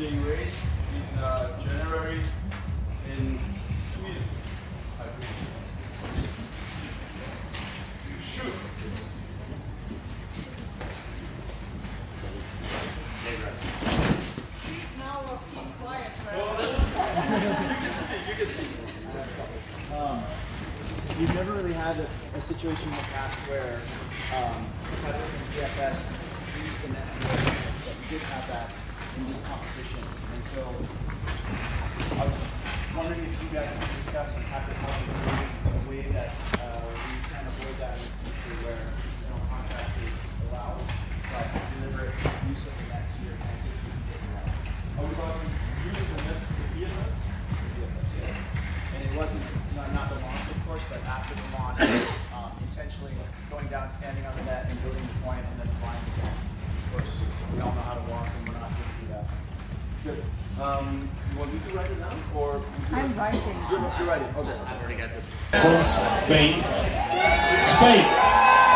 being raised in January in Sweden. Shoot. Now we'll keep quiet. You can speak. You've never really had a situation in the past where competitors in DFS used the net zero, but you did have that in this competition. And so I was wondering if you guys could discuss and have it in a way that we can avoid that in the future where contract is allowed, but deliberate use of the net to your advantage would be disallowed. Are we about to use the net for DFS? DFS, yes. And it wasn't, not the launch, of course, but after the launch, intentionally going down, standing on the net, and building the point, and then flying again. Of course, we all know how to walk, and we're not going to do that. Good. You want me to write it down, or? I'm writing. You're writing. Okay. I've already got this. From Spain.